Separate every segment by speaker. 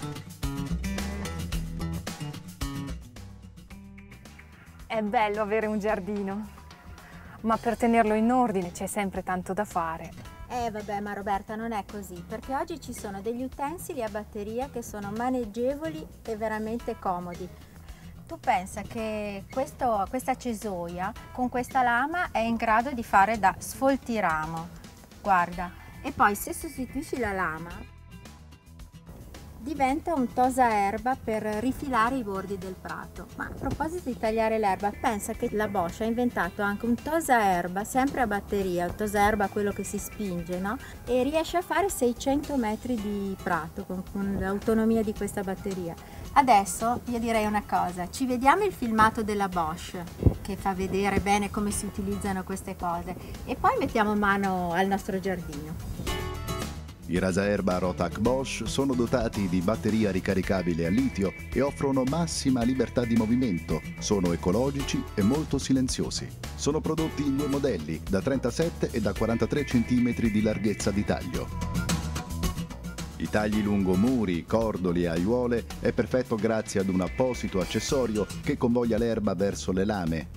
Speaker 1: È bello avere un giardino, ma per tenerlo in ordine c'è sempre tanto da fare.
Speaker 2: Vabbè, ma Roberta, non è così, perché oggi ci sono degli utensili a batteria che sono maneggevoli e veramente comodi. Tu pensa che questa cesoia con questa lama è in grado di fare da sfoltiramo, guarda, e poi se sostituisci la lama diventa un tosaerba per rifilare i bordi del prato. Ma a proposito di tagliare l'erba, pensa che la Bosch ha inventato anche un tosaerba sempre a batteria, il tosaerba quello che si spinge, no? E riesce a fare 600 metri di prato con l'autonomia di questa batteria. Adesso io direi una cosa, ci vediamo il filmato della Bosch che fa vedere bene come si utilizzano queste cose e poi mettiamo mano al nostro giardino.
Speaker 3: I rasaerba Rotac Bosch sono dotati di batteria ricaricabile a litio e offrono massima libertà di movimento, sono ecologici e molto silenziosi. Sono prodotti in due modelli, da 37 e da 43 cm di larghezza di taglio. I tagli lungo muri, cordoli e aiuole è perfetto grazie ad un apposito accessorio che convoglia l'erba verso le lame.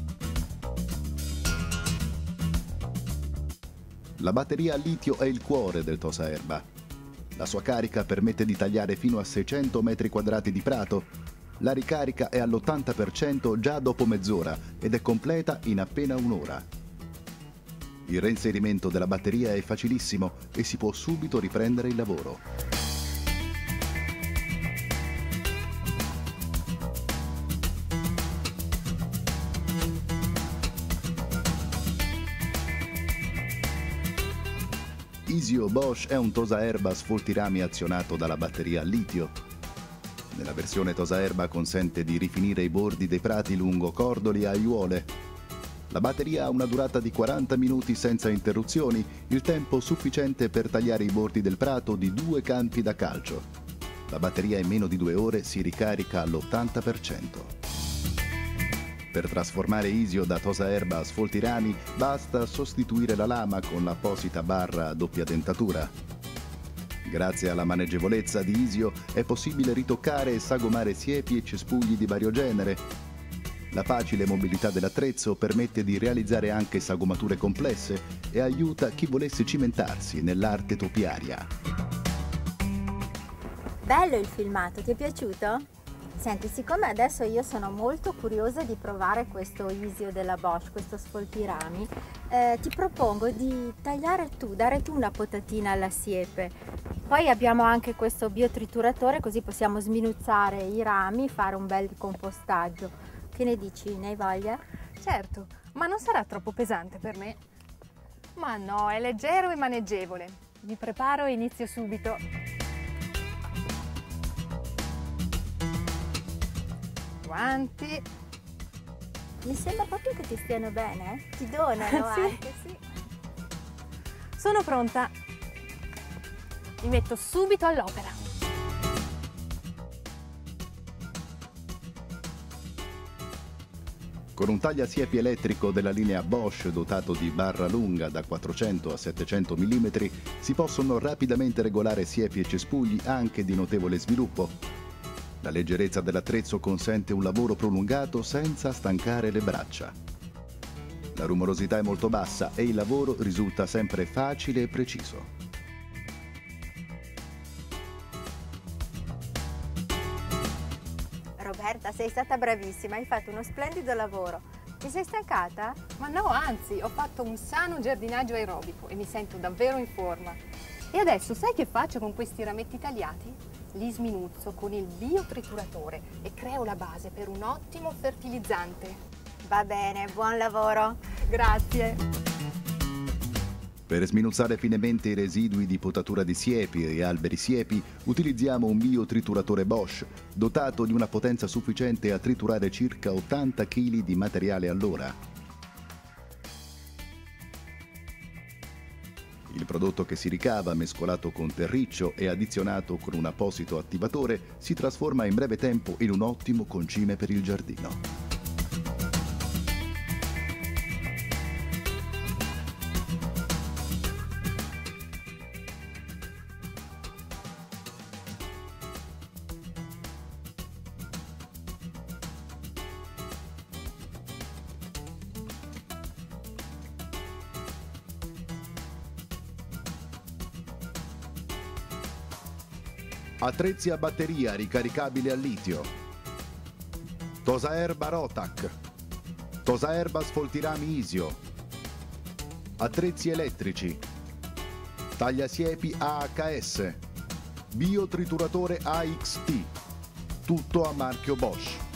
Speaker 3: La batteria a litio è il cuore del tosaerba. La sua carica permette di tagliare fino a 600 metri quadrati di prato. La ricarica è all'80% già dopo mezz'ora ed è completa in appena un'ora. Il reinserimento della batteria è facilissimo e si può subito riprendere il lavoro. Isio Bosch è un tosaerba sfoltirami azionato dalla batteria a litio. Nella versione tosaerba consente di rifinire i bordi dei prati lungo cordoli e aiuole. La batteria ha una durata di 40 minuti senza interruzioni, il tempo sufficiente per tagliare i bordi del prato di 2 campi da calcio. La batteria in meno di 2 ore si ricarica all'80%. Per trasformare Isio da tosaerba a sfoltirami basta sostituire la lama con l'apposita barra a doppia dentatura. Grazie alla maneggevolezza di Isio è possibile ritoccare e sagomare siepi e cespugli di vario genere. La facile mobilità dell'attrezzo permette di realizzare anche sagomature complesse e aiuta chi volesse cimentarsi nell'arte topiaria.
Speaker 2: Bello il filmato, ti è piaciuto? Senti, siccome adesso io sono molto curiosa di provare questo Isio della Bosch, questo sfoltirami, ti propongo di dare tu una potatina alla siepe. Poi abbiamo anche questo biotrituratore, così possiamo sminuzzare i rami, fare un bel compostaggio. Che ne dici? Ne hai voglia?
Speaker 1: Certo, ma non sarà troppo pesante per me? Ma no, è leggero e maneggevole. Mi preparo e inizio subito. Guanti.
Speaker 2: Mi sembra proprio che ti stiano bene, eh? Ti donano
Speaker 1: Sì.
Speaker 2: anche, sì.
Speaker 1: Sono pronta. Mi metto subito all'opera.
Speaker 3: Con un tagliasiepi elettrico della linea Bosch dotato di barra lunga da 400 a 700 mm si possono rapidamente regolare siepi e cespugli anche di notevole sviluppo. La leggerezza dell'attrezzo consente un lavoro prolungato senza stancare le braccia. La rumorosità è molto bassa e il lavoro risulta sempre facile e preciso.
Speaker 2: Roberta, sei stata bravissima, hai fatto uno splendido lavoro. Ti sei stancata?
Speaker 1: Ma no, anzi, ho fatto un sano giardinaggio aerobico e mi sento davvero in forma. E adesso sai che faccio con questi rametti tagliati? Li sminuzzo con il biotrituratore e creo la base per un ottimo fertilizzante.
Speaker 2: Va bene, buon lavoro.
Speaker 1: Grazie.
Speaker 3: Per sminuzzare finemente i residui di potatura di siepi e alberi siepi utilizziamo un biotrituratore Bosch dotato di una potenza sufficiente a triturare circa 80 kg di materiale all'ora. Il prodotto che si ricava, mescolato con terriccio e addizionato con un apposito attivatore, si trasforma in breve tempo in un ottimo concime per il giardino. Attrezzi a batteria ricaricabili al litio. Tosaerba Rotac. Tosaerba sfoltirami Isio. Attrezzi elettrici. Tagliasiepi AHS. Biotrituratore AXT. Tutto a marchio Bosch.